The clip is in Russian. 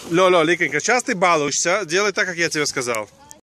Лё, Ликонька, сейчас ты балуешься, делай так, как я тебе сказал.